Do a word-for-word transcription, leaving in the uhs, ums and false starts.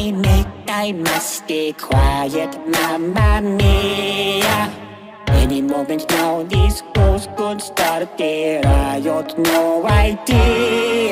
I make, I must stay quiet, Mamma Mia. Any moment now, this ghost could start a riot, no idea.